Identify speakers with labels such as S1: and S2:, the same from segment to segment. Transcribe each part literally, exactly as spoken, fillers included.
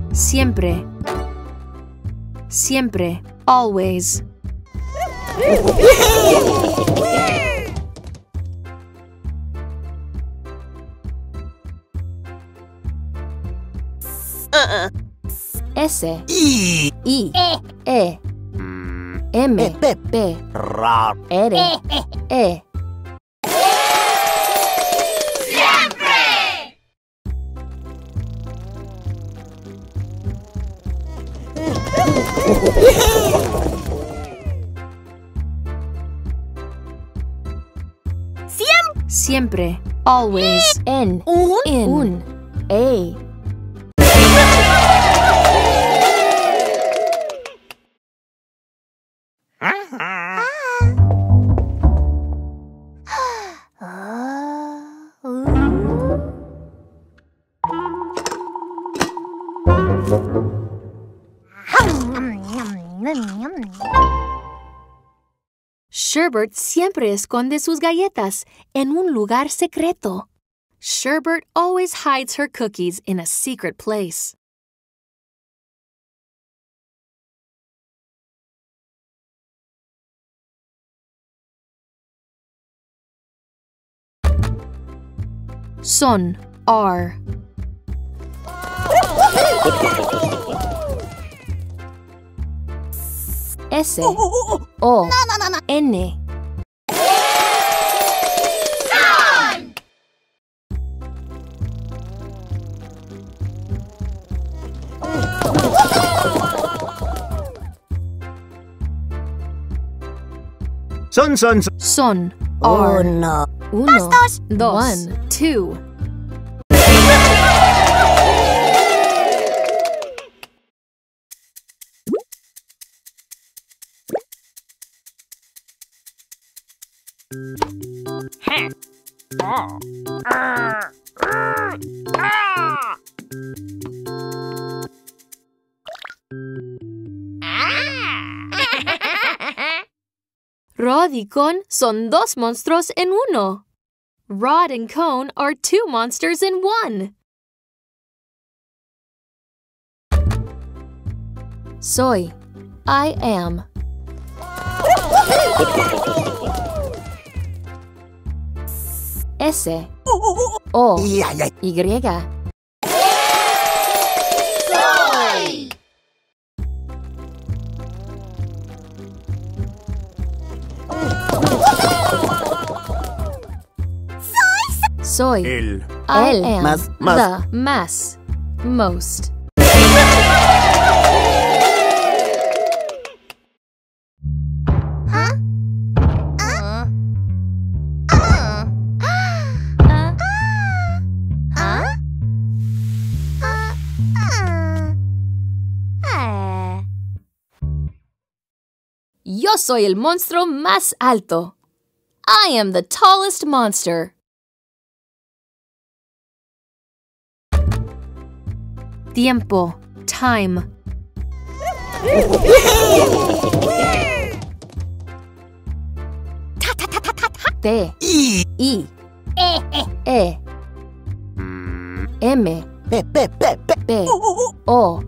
S1: Siempre. Siempre. Always.
S2: Uh-uh.
S1: S.
S3: I.
S1: I.
S2: E.
S1: E. M.
S3: P.
S1: P.
S3: R.
S1: R. E.
S2: Siempre.
S1: Siempre. Always. N.
S2: Un.
S1: In. Un. A. Sherbert siempre esconde sus galletas en un lugar secreto. Sherbert always hides her cookies in a secret place. Son. Are. S. O. N.
S3: Son, son, son.
S1: Son. Are.
S2: Uno.
S1: Uno.
S2: Dos,
S1: Dos.
S2: One.
S1: Two. Rod y Cone son dos monstruos en uno. Rod and Cone are two monsters in one. Soy. I am. S. O.
S3: Y, ay, ay.
S1: Y.
S2: Soy.
S1: Soy.
S3: El.
S1: I
S2: El.
S1: am.
S3: Más, más.
S1: The. Más. Most. Yo soy el monstruo más alto. I am the tallest monster. Tiempo. Time. T.
S3: I.
S1: I.
S2: E. E.
S1: E. M.
S3: P, P, P, P.
S1: P. O.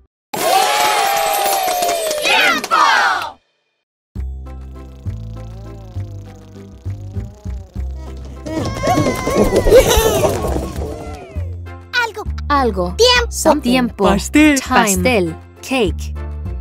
S2: Algo.
S1: Algo.
S2: Tiempo.
S1: Some tiempo.
S3: Pastel.
S1: Time. Pastel. Cake.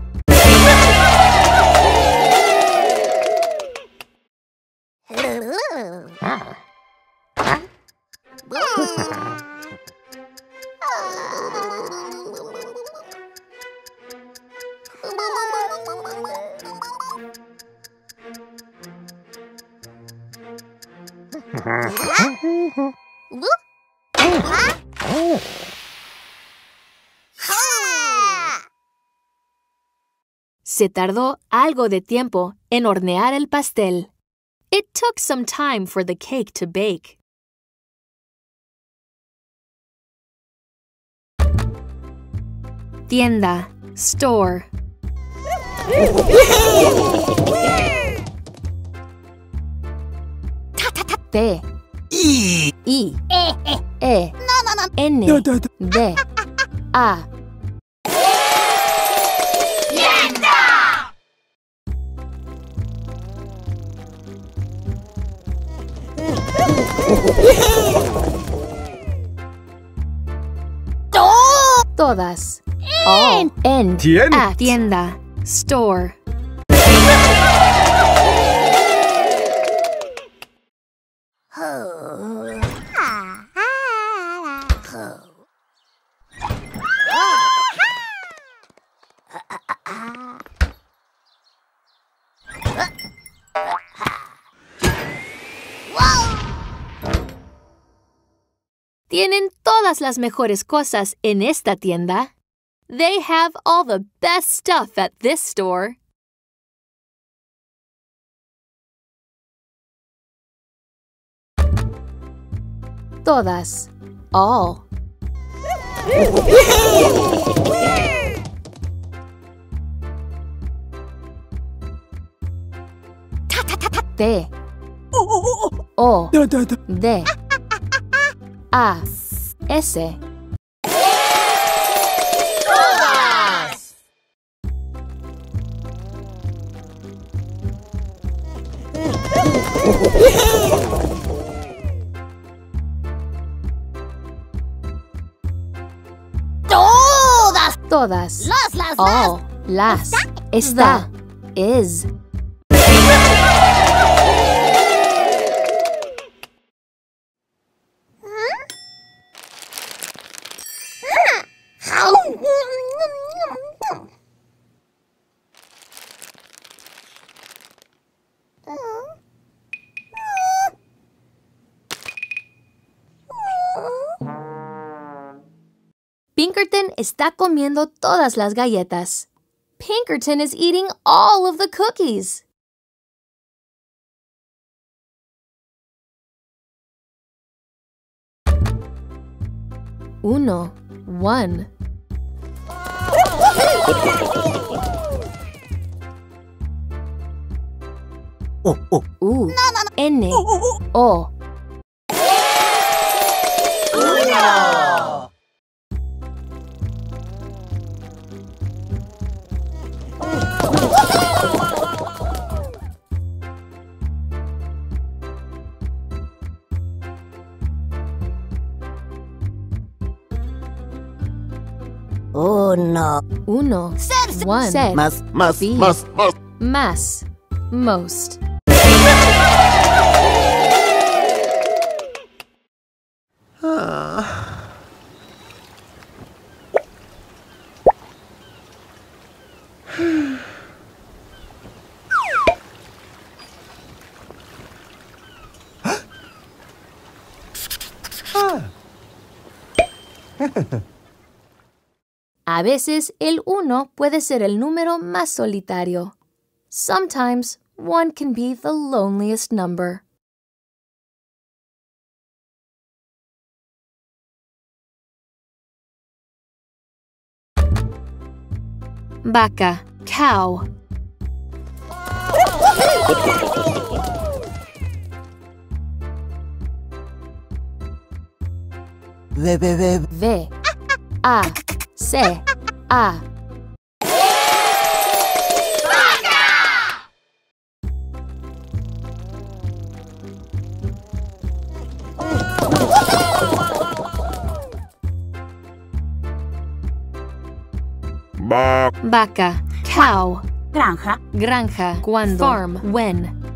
S1: Se tardó algo de tiempo en hornear el pastel. It took some time for the cake to bake. Tienda. Store. T.
S3: I.
S1: I.
S2: E. E.
S1: E.
S2: No, no, no.
S1: N.
S3: Da, da, da.
S1: D. A. Todas. All. En.
S3: Tien-
S1: At. Tienda. Store. Tienen todas las mejores cosas en esta tienda. They have all the best stuff at this store. Todas. All. T. O. D. A. S.
S2: Todas. Todas.
S1: Todas.
S2: Las, las,
S1: All. Las. Está. Is. Pinkerton está comiendo todas las galletas. Pinkerton is eating all of the cookies. Uno. One.
S3: Oh, oh.
S1: U. N. O.
S2: Uno.
S3: Uno.
S1: Uno.
S2: Ser,
S1: One. Ser.
S3: Más, más,
S1: Sí.
S3: más, más.
S1: Más. Most. A veces el uno puede ser el número más solitario. Sometimes one can be the loneliest number. Vaca, cow.
S3: Ve, ve, ve.
S1: V. A. C. A.
S3: Va.
S1: Vaca, cow.
S2: Granja.
S1: Granja, cuando. Farm, when.